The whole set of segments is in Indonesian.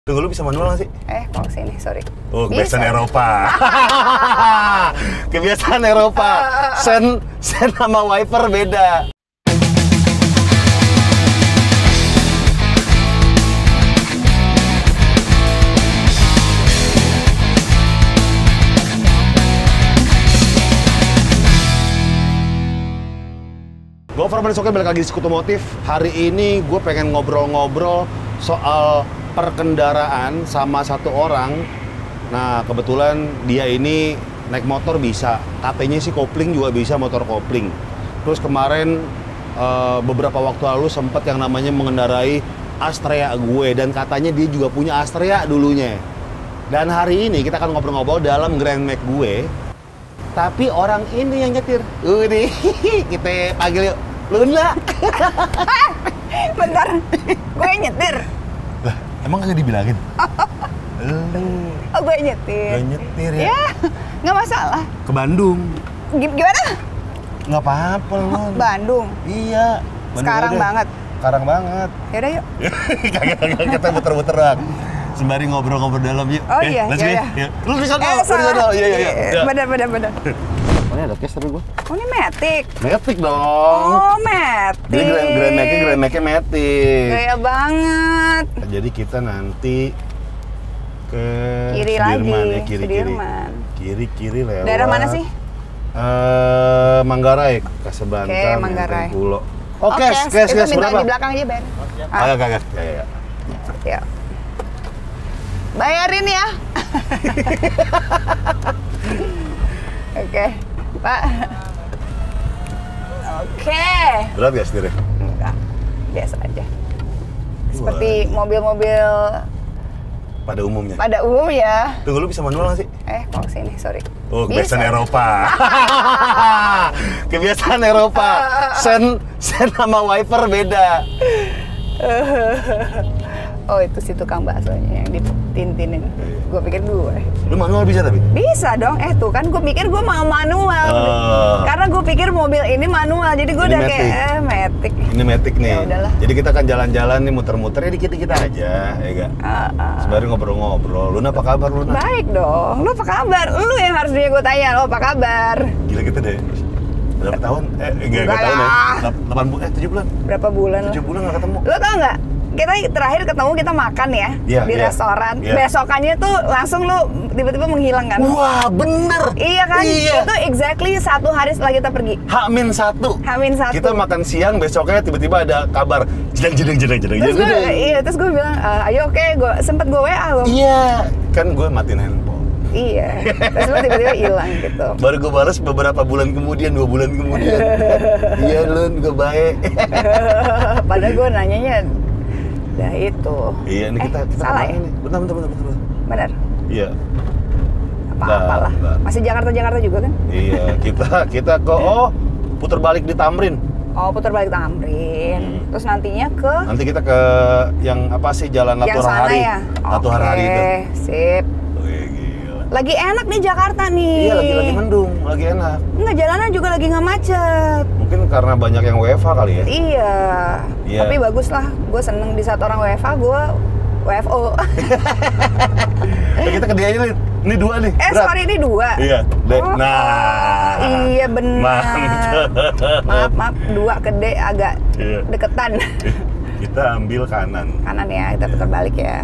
Tunggu, lu bisa manual nggak sih? Kok sini, sorry. Oh, Bisa. kebiasaan Eropa. Kebiasaan Eropa. Sen sama wiper beda. Gue Farman Soke, balik lagi di Sekutu Motif. Hari ini gue pengen ngobrol-ngobrol soal perkendaraan sama satu orang. Nah, kebetulan dia ini naik motor bisa. Katanya sih kopling juga bisa, motor kopling. Terus kemarin beberapa waktu lalu sempat yang namanya mengendarai Astrea gue. Dan katanya dia juga punya Astrea dulunya. Dan hari ini kita akan ngobrol-ngobrol dalam Grand Max gue. Tapi orang ini yang nyetir. Udah, kita panggil yuk. Luna. Bentar, gue nyetir. Lah, emang kagak dibilangin? Oh, gue nyetir. Gue nyetir ya? Ya, nggak masalah. Ke Bandung. Gimana? Nggak apa-apa, Lun. Bandung? Iya. Bandung Sekarang aja. banget? Sekarang banget. Yaudah yuk. Kagak, kita muter-muter bang. Sembari ngobrol-ngobrol dalam yuk. Oh iya, let's iya. go. Lu di sana, lu di salah. sana. Iya. Bener. Oh, ini ada cash tapi gua. Oh, ini Matic. Matic dong. Oh, Matic. Jadi Grand Max-nya Matic. Gaya banget. Jadi kita nanti ke Kiri Sudirman, lagi, ya, kiri. Sudirman. Kiri lewat. Daerah mana sih? Manggarai, Kasablanca, Oke, Manggarai. Pulo. Itu minta berapa? di belakang aja, Ben. Kagak. Ya. Bayarin ya. Oke, Pak. Oke. Berat gak setirnya? Enggak, biasa aja. Seperti mobil-mobil Pada umumnya. pada umum ya. Tunggu, lu bisa manual nggak sih? Kok sini, sorry. Oh, Bisa. kebiasaan Eropa. Kebiasaan Eropa. Sen sama wiper beda. Oh, itu si tukang baksonya yang ditintinin. Gue pikir gue. Lu manual bisa tapi? Bisa dong. Tuh kan gue pikir gue mau manual. Karena gue pikir mobil ini manual. Jadi gue Ini udah Matic. kayak Matic. Ini Matic nih. Ya udahlah. Jadi kita akan jalan-jalan nih, muter-muter ya dikit-dikit aja, ya gak? Sembari ngobrol-ngobrol. Luna apa kabar, Luna? Baik dong. Lu apa kabar? Lu yang harusnya gue tanya. Lu apa kabar? Gila kita deh. Berapa tahun? Enggak Enggak tahun ya. lah. 8 bulan, 7 bulan. Berapa bulan? 7 bulan gak ketemu. Lu tau nggak? Kita terakhir ketemu kita makan ya Iya, di iya. restoran. Iya. Besokannya tuh langsung lu tiba-tiba menghilang kan? Wah, bener. Iya kan? Iya. Itu exactly 1 hari setelah kita pergi. H-1. H-1. Kita makan siang, besoknya tiba-tiba ada kabar jedeng. Terus gue bilang, ayo oke, sempet gue WA lo. Iya, kan gue matiin handphone. Iya, terus lo tiba-tiba hilang gitu. Baru gue balas beberapa bulan kemudian, 2 bulan kemudian. Iya, Lun, gue baik. Padahal gue nanyanya, dah itu. Iya, ini kita salah ya? kemana nih? Bentar. Benar. Iya. Apa-apalah. Bentar. Masih Jakarta juga kan? Iya, kita ke putar balik di Tamrin. Oh, putar balik Tamrin. Terus nantinya ke Nanti kita ke yang apa sih, Jalan yang sana Latuharhari. ya? Latuharhari itu. Sip. Wih, gila. Lagi enak nih Jakarta nih. Iya, lagi mendung, lagi enak. Enggak, jalanan juga lagi nggak macet. Mungkin karena banyak yang WFH kali ya. Iya. Iya. Tapi bagus lah. Gue seneng di saat orang WFH, gue WFO. Kita ke dia ini 2 nih. Berat. Sorry, ini 2. Iya, dek. Oh, Nah. iya benar. Mantap. Maaf, 2 ke D agak Iya. deketan. Kita ambil kanan. Kanan ya, kita putar balik ya.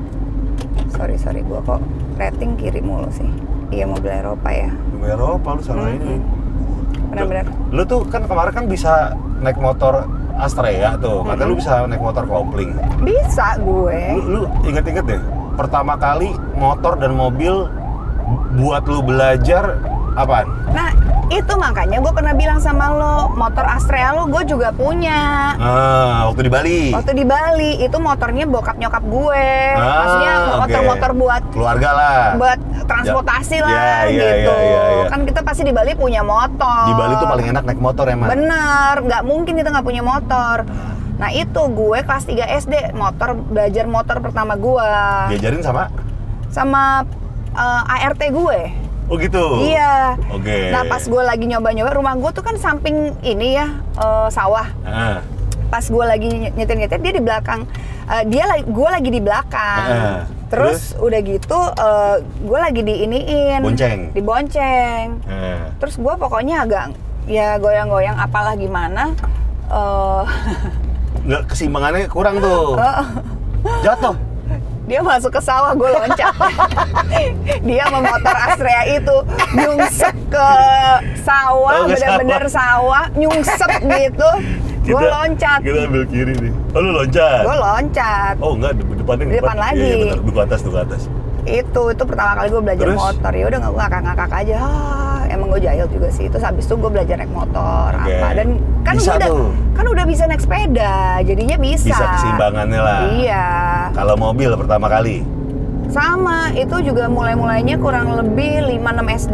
Sorry, gue kok rating kiri mulu sih. Iya, mobil Eropa ya. Di Eropa lu salah ini. Benar-benar. Lu tuh kan kemarin kan bisa naik motor Astrea tuh. Katanya lu bisa naik motor kopling. Bisa gue. Lu inget-inget deh. Pertama kali motor dan mobil buat lu belajar apaan? Nah, itu makanya gue pernah bilang sama lo, motor Astrea lo gue juga punya. Waktu di Bali. Waktu di Bali, itu motornya bokap nyokap gue. Maksudnya motor-motor buat keluarga lah. Buat transportasi lah iya, gitu. iya. Kan kita pasti di Bali punya motor. Di Bali tuh paling enak naik motor emang. Bener, nggak mungkin kita nggak punya motor. Nah itu gue kelas 3 SD belajar motor pertama gue. Diajarin sama ART gue. Oh gitu? Iya. Oke. Nah pas gue lagi nyoba-nyoba, rumah gue tuh kan samping ini ya, sawah. Pas gue lagi nyetir-nyetir, dia di belakang Gue lagi di belakang. Terus udah gitu gue lagi diiniin. Dibonceng. Terus gue pokoknya agak ya goyang-goyang apalah gimana. Nggak, keseimbangannya kurang tuh. Jatuh. Dia masuk ke sawah, gue loncat. Dia sama motor Astrea itu nyungsep ke sawah, bener-bener sawah, nyungsep gitu. Gue loncat. Kita ambil kiri nih. Oh, lu loncat? Gue loncat. Oh enggak, depannya di depan lagi. Iya, bener. Duku atas. Itu pertama kali gue belajar motor. Ya udah gue ngakak-ngakak aja. Emang gue jahil juga sih. Terus habis itu gue belajar naik motor apa. Dan kan udah bisa naik sepeda. Jadinya bisa. Bisa keseimbangannya lah. Iya. Kalau mobil pertama kali? Sama, itu juga mulainya kurang lebih 6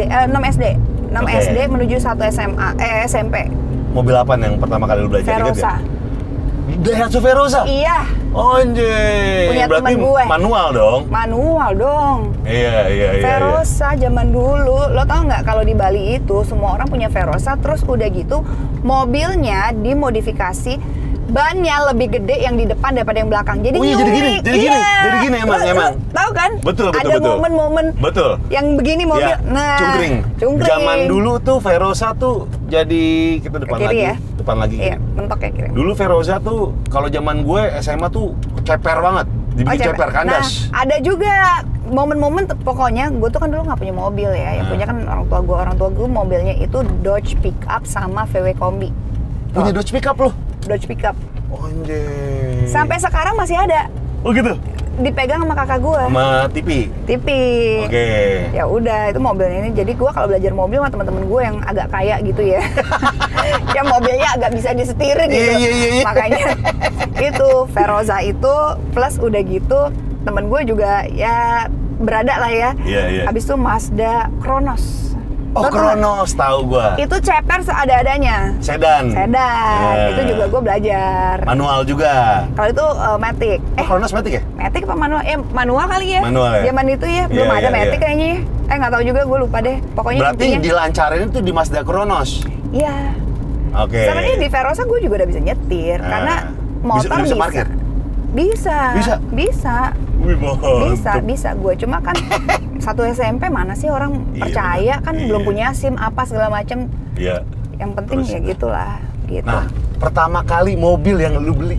SD menuju 1 SMP. Mobil apa yang pertama kali lu belajar? Verosa. Daihatsu Verosa? Iya. Anjir. Punya berarti temen gue. Manual dong? Iya. Verosa zaman dulu. Lo tau nggak kalau di Bali itu semua orang punya Verosa. Terus udah gitu mobilnya dimodifikasi, bannya lebih gede yang di depan daripada yang belakang. Jadi jadi gini emang. Tahu kan? Betul. Ada momen-momen yang begini mobil. Ya, nah, cungkring. Zaman dulu tuh Verosa tuh jadi kita depan kiri lagi. Ya? Depan lagi. Iya, mentok ya kiri. Dulu Verosa tuh kalau zaman gue SMA tuh ceper banget. Dibikin ceper kandas. Nah, ada juga momen-momen pokoknya gue tuh kan dulu nggak punya mobil ya. Yang punya kan orang tua gue mobilnya itu Dodge Pickup sama VW Kombi. Punya Dodge Pickup loh? Dodge Pickup. Oh, anjir. Sampai sekarang masih ada. Oh gitu? Dipegang sama kakak gue. Sama TV? Oke. Ya udah, itu mobilnya ini. Jadi gue kalau belajar mobil sama teman-teman gue yang agak kaya gitu ya. Yang mobilnya agak bisa disetir gitu. Iya. Makanya itu Verosa itu plus udah gitu temen gue juga ya berada lah ya. Iya. Habis itu Mazda Kronos. Oh, Kronos tahu gua. Itu ceper seadanya. Sedan. Itu juga gua belajar. Manual juga. Kalau itu Matic. Kronos Matic ya? Matic apa manual? Manual kali ya. Manual ya. Zaman itu ya belum ada Matic kayaknya. Nggak tahu juga, gue lupa deh. Pokoknya berarti intinya, dilancarin itu di Mazda Kronos. Iya. Oke. Sebenarnya di Verosa gue juga udah bisa nyetir karena motor bisa parkir. Bisa. Wih, bisa. Gue cuma kan satu SMP mana sih orang percaya kan belum punya SIM apa segala macem. Iya. Yang penting ya gitulah. Gitu. Nah, pertama kali mobil yang lu beli?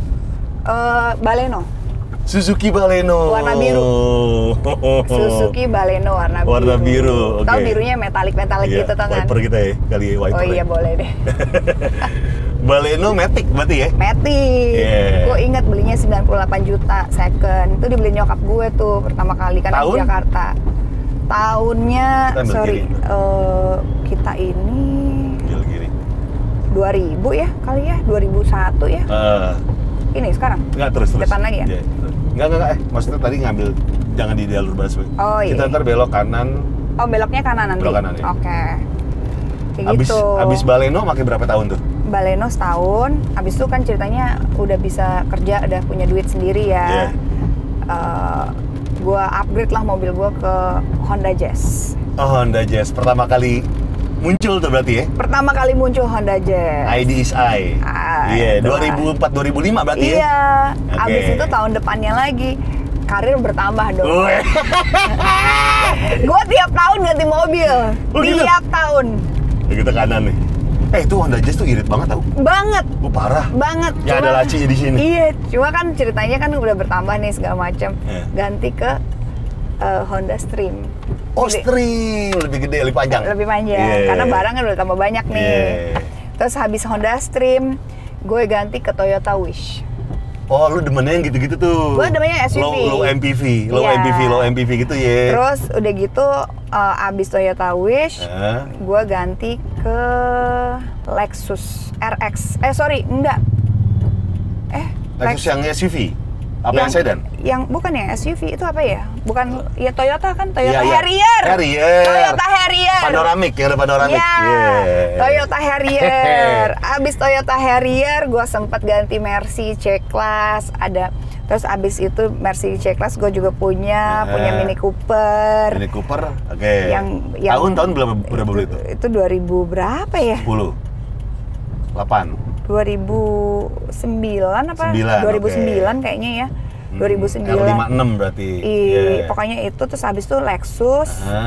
Baleno. Suzuki Baleno. Warna biru. Suzuki Baleno warna biru. Okay. Tahu birunya metalik gitu tau kan? Wiper kita ya, kali wiper. Oh iya boleh deh. Baleno Matic berarti ya? Matic. Yeah. Gue ingat belinya 98 juta second. Itu dibeli nyokap gue tuh pertama kali kan di Jakarta. Tahunnya kita ini Gili. 2000 ya kali ya, 2001 ya. Ini sekarang? Enggak, terus. Depan lagi ya? Yeah. Enggak. Maksudnya tadi ngambil, jangan di jalur busway. Oh iya. Kita ntar belok kanan. Oh, beloknya kanan nanti? Belok kanan ya. Oke. Kayak gitu. Abis Baleno pakai berapa tahun tuh? Baleno setahun, abis itu kan ceritanya udah bisa kerja, udah punya duit sendiri ya. Yeah. Gua upgrade lah mobil gua ke Honda Jazz. Oh, Honda Jazz. Pertama kali muncul tuh berarti ya? Pertama kali muncul Honda Jazz. ID is I. Iya, 2004-2005 berarti ya? Iya. Abis itu tahun depannya lagi karir bertambah dong. Gue tiap tahun ganti mobil. Tiap tahun. Kita kanan nih. Itu Honda Jazz tuh irit banget tau? Banget. Parah. Banget. Ya ada lacinya di sini. Iya, cuma kan ceritanya kan udah bertambah nih segala macam. Ganti ke Honda Stream. Oh, Stream lebih gede, lebih panjang. Lebih panjang. Karena barang kan udah tambah banyak nih. Terus habis Honda Stream, gue ganti ke Toyota Wish. Oh, lu demennya yang gitu-gitu tuh. Gue demennya SUV. Low MPV gitu ya. Terus udah gitu abis Toyota Wish, gue ganti ke Lexus RX. Lexus yang SUV? Apa yang sedan? Yang bukan ya SUV, itu apa ya? Bukan, ya Toyota kan, Toyota Harrier. Toyota Harrier. Panoramik, yang ada panoramik. Toyota Harrier. Abis Toyota Harrier, gue sempet ganti Mercy C-Class. Terus abis itu Mercy C-Class gue juga punya Mini Cooper. Mini Cooper, oke. Yang tahun berapa beli itu? Itu 2000 berapa ya? 10. 8. 2009 apa? 2009 kayaknya ya. 2009. R56 berarti. Pokoknya itu terus habis itu Lexus.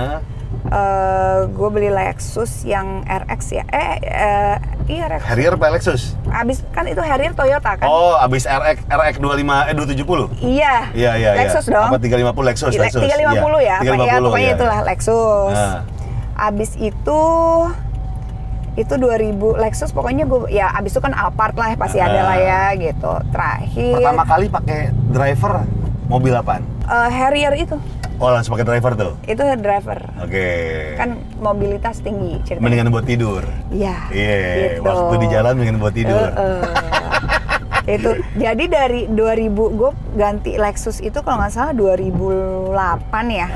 Gue beli Lexus yang RX ya. Iya RX. Harrier apa Lexus? Abis kan itu Harrier Toyota kan? Oh, abis RX 270. Iya. Lexus dong. Apa 350 Lexus? 350 ya. 350, pokoknya itulah Lexus. Abis itu 2000 Lexus pokoknya gue ya abis itu kan Alphard lah pasti ada lah ya gitu. Terakhir. Pertama kali pakai driver mobil apaan? Harrier itu. Oh, langsung pakai driver tuh? Itu driver. Oke. Kan mobilitas tinggi ceritanya. Mendingan buat tidur? Iya. Gitu. Waktu di jalan mendingan buat tidur. Itu. Jadi dari 2000 gue ganti Lexus itu kalau nggak salah 2008 ya.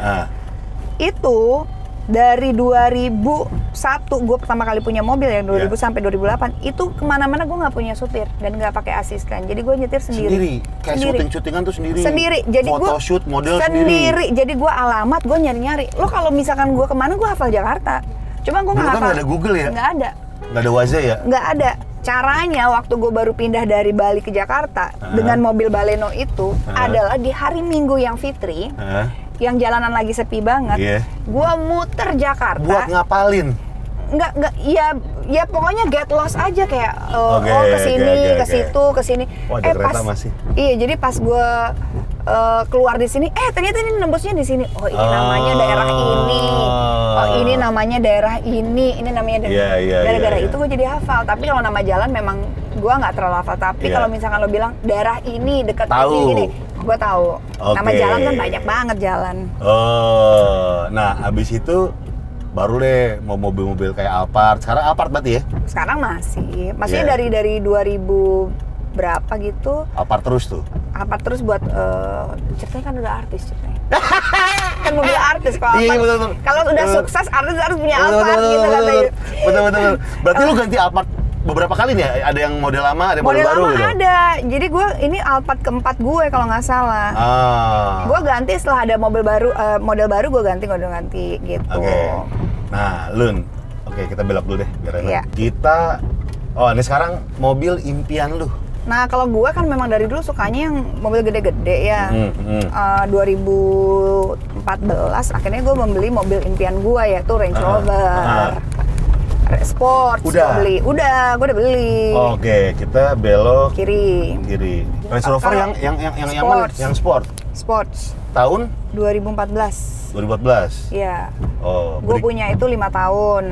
Itu dari 2001 gue pertama kali punya mobil ya 2000 sampai 2008 itu kemana-mana gue nggak punya supir dan nggak pakai asisten jadi gue nyetir sendiri. Kayak syuting-syutingan tuh sendiri. Jadi gue photoshoot model sendiri. Jadi gue alamat gue nyari-nyari. Lo kalau misalkan gue kemana gue hafal Jakarta. Cuma gue nggak hafal. Nggak ada Google ya? Nggak ada. Nggak ada Waze ya? Nggak ada. Caranya waktu gue baru pindah dari Bali ke Jakarta dengan mobil Baleno itu adalah di hari Minggu yang Fitri. Yang jalanan lagi sepi banget, gua muter Jakarta. Buat ngapalin? Enggak, ya pokoknya get lost aja kayak kesini, ke situ, ke sini. Jakarta masih. Iya, jadi pas gua keluar di sini, ternyata ini nembusnya di sini. Oh, ini namanya daerah ini. Oh, ini namanya daerah ini namanya daerah. Gara-gara itu gua jadi hafal. Tapi kalau nama jalan memang gua nggak terlalu hafal. Tapi kalau misalkan lo bilang daerah ini dekat ini, gue tahu. Nama jalan kan banyak banget jalan. Nah abis itu baru deh mau mobil-mobil kayak Alphard. Sekarang Alphard berarti ya? Sekarang masih dari 2000 berapa gitu. Alphard terus tuh? Alphard terus buat ceritanya kan udah artis ceritanya. Kan mobil artis kalau Alphard. Kalau udah sukses artis harus punya Alphard gitu katanya. Betul. Berarti lu ganti Alphard beberapa kali nih ya? Ada yang model lama, ada yang model baru gitu? Ada. Jadi gue ini Alphard keempat gue kalau nggak salah. Gue ganti setelah ada mobil baru, model baru gue ganti gitu. Nah, Lun. Kita belok dulu deh biar enak. Kita ini sekarang mobil impian lu. Nah, kalau gue kan memang dari dulu sukanya yang mobil gede-gede ya. 2014 akhirnya gue membeli mobil impian gue yaitu Range Rover. Sport, gue udah beli. Kita belok kiri. Range Rover yang mana? Yang sport. Sports. Tahun? 2014. 2014. Iya. Gue punya itu 5 tahun.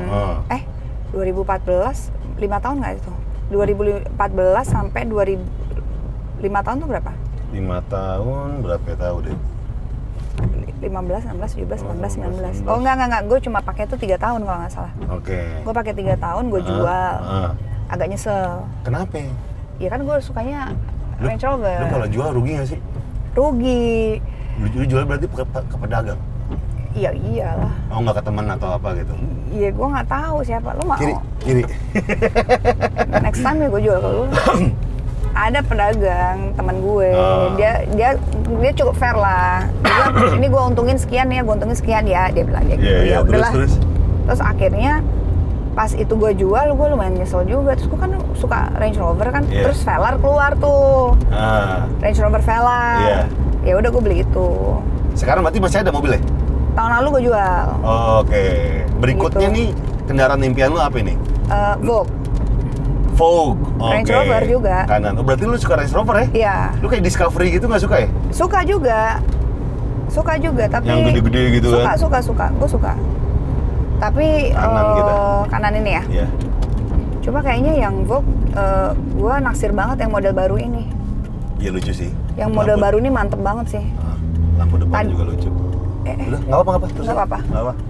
2014 5 tahun nggak itu? 2014 sampai 5 tahun tuh berapa? 5 tahun berapa ya tahu deh. 15, 16, 17, 18, 19. Oh enggak, gue cuma pakai itu 3 tahun kalau nggak salah. Gue pakai 3 tahun, gue jual. Agak nyesel. Kenapa? Ya kan gue sukanya Range Rover. Lu kalau jual rugi nggak sih? Rugi. Lu jual berarti ke pedagang? Iya iyalah. Oh nggak ke teman atau apa gitu? Iya gue nggak tahu siapa. Lu mau? Kiri. Next time ya gue jual ke lu. Ada pedagang teman gue, dia cukup fair lah. Dia bilang, ini gue untungin sekian ya, dia bilang dia gitu. Ya udahlah. Terus akhirnya pas itu gue jual, gue lumayan nyesel juga. Terus gue kan suka Range Rover kan, terus Velar keluar tuh, Range Rover Velar. Ya udah gue beli itu. Sekarang berarti masih ada mobilnya? Tahun lalu gue jual. Berikutnya gitu. Nih kendaraan impian lu apa ini? Vogue. Range Rover juga. Kanan. Berarti lu suka Range Rover ya? Iya. Lu kayak Discovery gitu nggak suka ya? Suka juga, tapi yang gede-gede gitu kan? Suka. Gue suka. Tapi kanan ini ya? Iya. Cuma kayaknya yang Vogue, gue naksir banget yang model baru ini. Iya lucu sih. Yang model baru ini mantep banget sih. Lampu depan juga lucu. Udah, nggak apa-apa. Nggak apa-apa.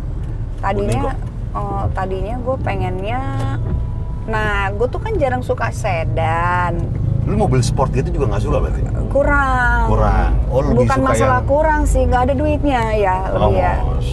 Tadinya gue pengennya. Nah, gue tuh kan jarang suka sedan. Lu mobil sport gitu juga nggak suka berarti? Kurang. Oh, lebih bukan suka masalah yang... kurang sih, nggak ada duitnya ya lebih ya.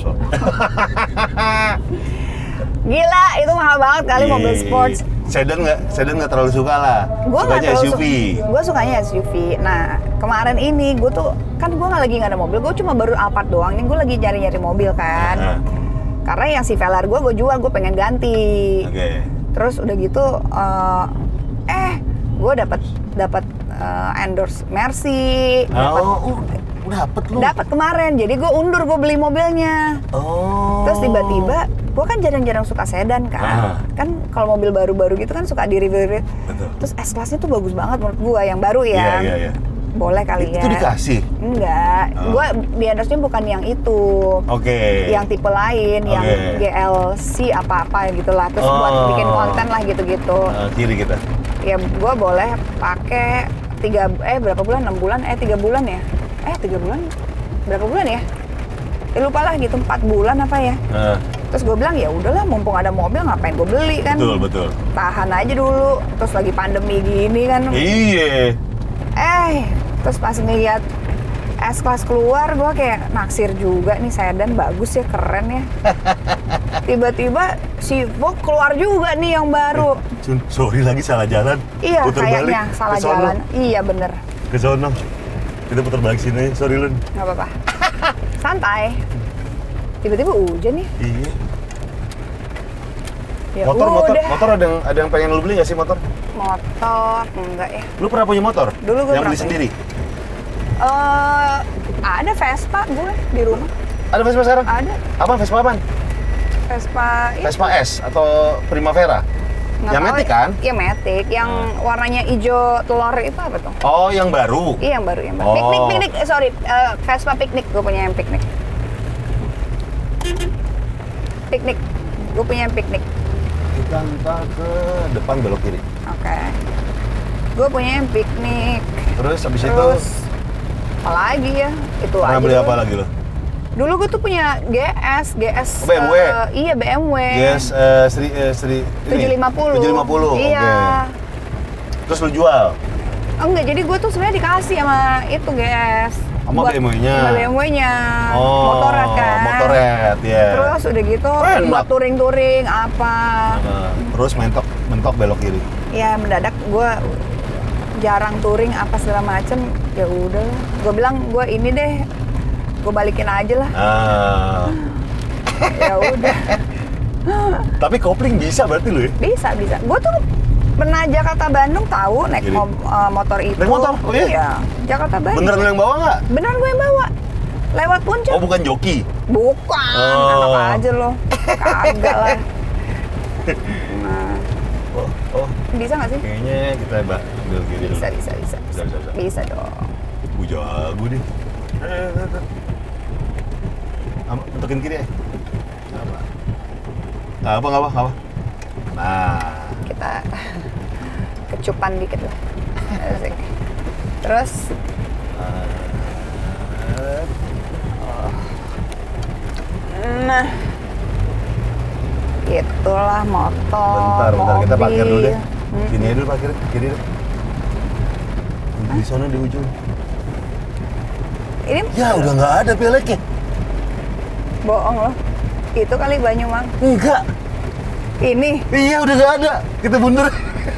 Gila, itu mahal banget kali mobil sport. Sedan nggak terlalu suka lah. Sukanya SUV. Gue sukanya SUV. Nah, kemarin ini gue tuh kan gue nggak ada mobil, gue cuma baru Alphard doang. Ini gue lagi nyari mobil kan. Karena yang si Velar gue jual, gue pengen ganti. Terus udah gitu gue dapat endorse Mercy, dapet lu. Dapat kemarin, jadi gue undur, gue beli mobilnya. Terus tiba-tiba, gue kan jarang-jarang suka sedan kan. Kan kalau mobil baru-baru gitu kan suka di-review. Terus S-Class-nya tuh bagus banget menurut gue, yang baru ya. Iya. Boleh kali ya. Itu dikasih? Enggak, gue di endorse-nya bukan yang itu. Yang tipe lain, yang GLC apa-apa gitu lah. Terus buat bikin konten lah gitu-gitu. Kiri kita. Ya gue boleh pakai berapa bulan? 6 bulan? 3 bulan ya? 3 bulan? Berapa bulan ya? Lupa lah gitu, 4 bulan apa ya? Terus gue bilang ya udahlah, mumpung ada mobil ngapain gue beli kan? Betul. Tahan aja dulu. Terus lagi pandemi gini kan? Iya. Terus pas ngeliat S-Class keluar, gue kayak naksir juga nih, sedan bagus ya, keren ya. Tiba-tiba si Vogue keluar juga nih yang baru. Sorry lagi salah jalan. Iya, puter kayaknya balik. salah jalan. Iya bener. Ke sono. Kita putar balik sini, sorry Lun. Gak apa-apa. Santai. Tiba-tiba hujan nih. Iya. Ya motor ada yang pengen lu beli nggak sih motor? Motor enggak ya. Lu pernah punya motor? Dulu gue yang beli sendiri. Ada Vespa gue di rumah. Ada Vespa sekarang? Ada. Apa Vespa apaan? Vespa S atau Primavera? Yang Matic kan? Iya Matic, yang warnanya hijau telur itu apa tuh? Oh, yang baru? Iya yang baru. Piknik, Vespa piknik, gue punya yang piknik. Gue punya yang piknik. Kita entah ke depan belok kiri. Oke. Gue punya yang piknik. Terus habis itu? Apa lagi ya? Itu pernah aja. Beli apa lagi lo? Dulu gue tuh punya GS. BMW? Iya BMW. GS 750. 750. Iya. Okay. Terus lu jual? Enggak, jadi gue tuh sebenarnya dikasih sama itu GS. Sama BMW-nya? Sama BMW-nya. Motorrad kan? Motorrad, ya. Terus udah gitu buat touring-touring apa. Terus mentok belok kiri? Ya mendadak gue jarang touring apa segala macem. Ya udah, gue bilang gue ini deh, gue balikin aja lah. Ya udah. Tapi kopling bisa berarti lu ya? Bisa. Gue tuh pernah Jakarta Bandung tahu naik motor itu. Naik motor? Oh iya? Iya, Jakarta Bandung. Beneran lu yang bawa nggak? Beneran gue yang bawa. Lewat Puncak. Oh bukan joki? Bukan, enak aja lo. Kagak lah. Nah. Bisa nggak sih? Kayaknya kita ambil kiri dulu. Bisa dong. Gue jago deh. Bentukin kiri ya? Nggak apa. Nah. Kita kecupan dikit lah. Terus nah itulah motor. Bentar kita parkir dulu deh. Hmm. Sini aja dulu parkir, kiri deh. Di sana di ujung. Ini ya udah nggak ada peleknya. Bohong loh. Itu kali Banyumas. Enggak. Ini. Iya udah nggak ada. Kita mundur.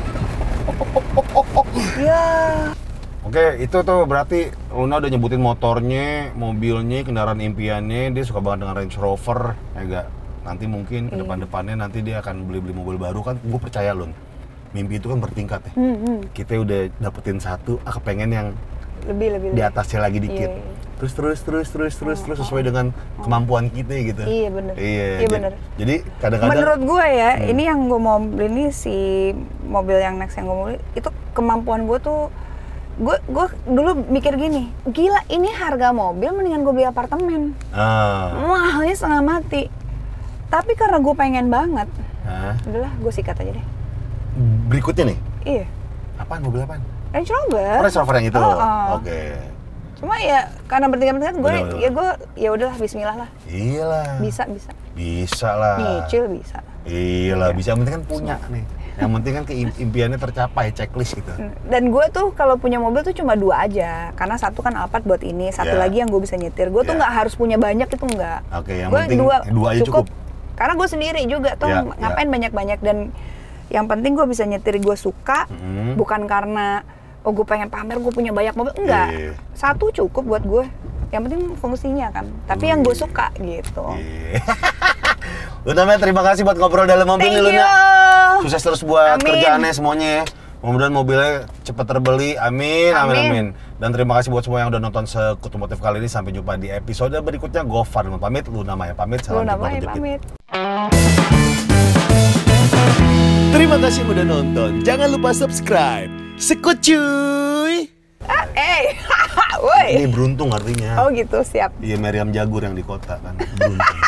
Ya. Oke, itu tuh berarti Luna udah nyebutin motornya, mobilnya, kendaraan impiannya. Dia suka banget dengan Range Rover, ya enggak? Nanti mungkin ke depan-depannya nanti dia akan beli-beli mobil baru kan. Gue percaya Lun, mimpi itu kan bertingkat ya. Kita udah dapetin satu, kepengen yang lebih di atasnya lagi dikit. Iya. Terus sesuai dengan kemampuan kita gitu. Iya bener. Iya bener. Jadi kadang-kadang menurut gue ya, ini yang gue mau beli nih, si mobil yang next yang gue mau beli itu kemampuan gue tuh. Gue dulu mikir gini, gila ini harga mobil mendingan gue beli apartemen. Mahalnya setengah mati. Tapi karena gue pengen banget, udahlah gue sikat aja deh. Berikutnya nih? Iya. Apaan, mobil apaan? Range Rover. Range Rover yang itu? Oke. Cuma ya karena bertingkat-tingkat gue ya udahlah bismillah lah. Iyalah. Bisa lah. Nyicil bisa. Iyalah, bisa. Yang penting kan punya nih. Yang penting kan impiannya tercapai, checklist gitu. Dan gue tuh kalau punya mobil tuh cuma 2 aja. Karena satu kan Alphard buat ini, satu lagi yang gue bisa nyetir. Gue tuh nggak harus punya banyak, itu nggak. Oke, yang gua penting dua aja cukup. Karena gue sendiri juga tuh ngapain banyak-banyak. Dan yang penting gue bisa nyetir, gue suka. Bukan karena gue pengen pamer, gue punya banyak mobil. Enggak, satu cukup buat gue. Yang penting fungsinya kan. Tapi yang gue suka gitu. Luna, terima kasih buat ngobrol dalam mobil nih Luna. Sukses terus buat kerjaannya semuanya ya. Mudah-mudahan mobilnya cepat terbeli. Amin, amin, amin. Dan terima kasih buat semua yang udah nonton Sekutu Motif kali ini. Sampai jumpa di episode berikutnya. Gofar pamit, Luna Maya pamit. Salam jumpa pamit. Terima kasih udah nonton. Jangan lupa subscribe. Sekut cuy. Woi. Ini beruntung artinya. Oh gitu, siap. Iya, Meriam Jagur yang di kota kan. Beruntung.